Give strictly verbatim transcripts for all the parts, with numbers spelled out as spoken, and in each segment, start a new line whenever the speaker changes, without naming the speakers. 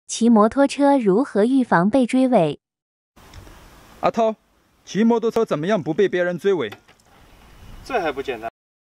骑摩托车如何预防被追尾？
阿涛，骑摩托车怎么样不被别人追尾？
这还不简单？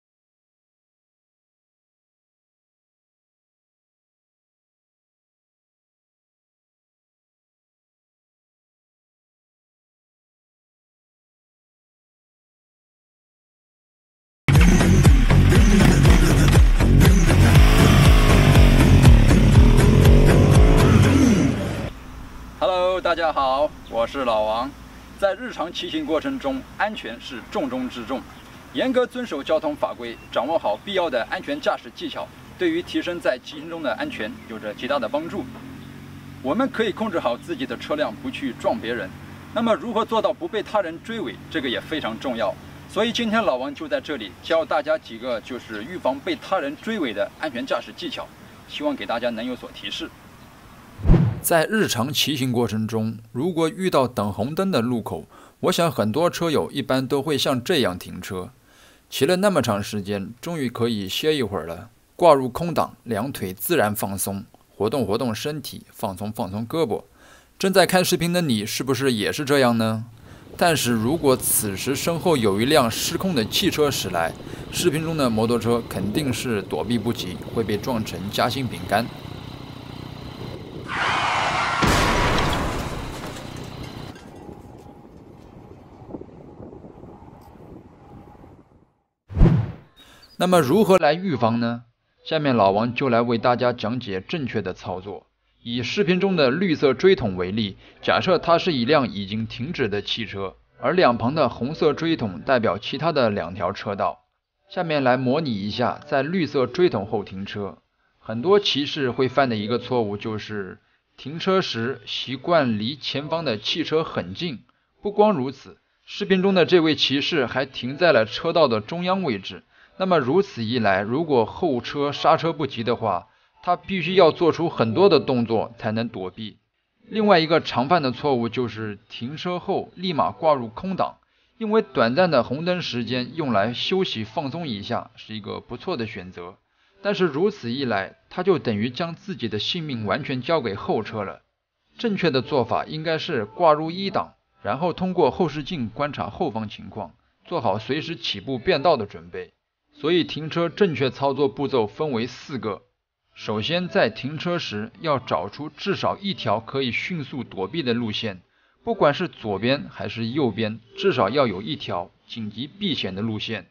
Hello， 大家好，我是老王。在日常骑行过程中，安全是重中之重。严格遵守交通法规，掌握好必要的安全驾驶技巧，对于提升在骑行中的安全有着极大的帮助。我们可以控制好自己的车辆，不去撞别人。那么，如何做到不被他人追尾，这个也非常重要。所以今天老王就在这里教大家几个就是预防被他人追尾的安全驾驶技巧，希望给大家能有所提示。 在日常骑行过程中，如果遇到等红灯的路口，我想很多车友一般都会像这样停车。骑了那么长时间，终于可以歇一会儿了。挂入空档，两腿自然放松，活动活动身体，放松放松胳膊。正在看视频的你，是不是也是这样呢？但是如果此时身后有一辆失控的汽车驶来，视频中的摩托车肯定是躲避不及，会被撞成夹心饼干。 那么如何来预防呢？下面老王就来为大家讲解正确的操作。以视频中的绿色锥筒为例，假设它是一辆已经停止的汽车，而两旁的红色锥筒代表其他的两条车道。下面来模拟一下在绿色锥筒后停车。很多骑士会犯的一个错误就是停车时习惯离前方的汽车很近。不光如此，视频中的这位骑士还停在了车道的中央位置。 那么如此一来，如果后车刹车不及的话，他必须要做出很多的动作才能躲避。另外一个常犯的错误就是停车后立马挂入空档，因为短暂的红灯时间用来休息放松一下是一个不错的选择。但是如此一来，他就等于将自己的性命完全交给后车了。正确的做法应该是挂入一档，然后通过后视镜观察后方情况，做好随时起步变道的准备。 所以停车正确操作步骤分为四个。首先，在停车时要找出至少一条可以迅速躲避的路线，不管是左边还是右边，至少要有一条紧急避险的路线。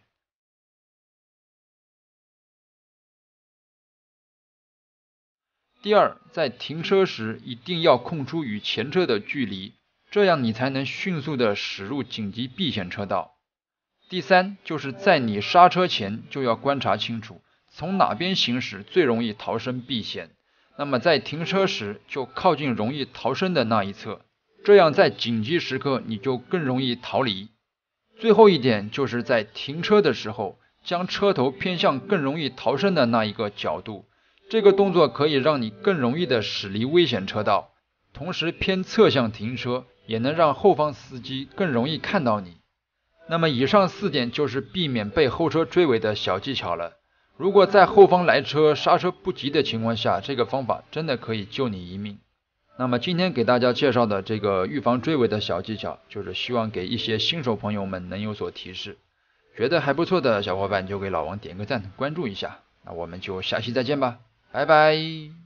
第二，在停车时一定要空出与前车的距离，这样你才能迅速的驶入紧急避险车道。 第三，就是在你刹车前就要观察清楚，从哪边行驶最容易逃生避险。那么在停车时就靠近容易逃生的那一侧，这样在紧急时刻你就更容易逃离。最后一点就是在停车的时候，将车头偏向更容易逃生的那一个角度，这个动作可以让你更容易的驶离危险车道，同时偏侧向停车，也能让后方司机更容易看到你。 那么以上四点就是避免被后车追尾的小技巧了。如果在后方来车刹车不及的情况下，这个方法真的可以救你一命。那么今天给大家介绍的这个预防追尾的小技巧，就是希望给一些新手朋友们能有所提示。觉得还不错的小伙伴就给老王点个赞，关注一下。那我们就下期再见吧，拜拜。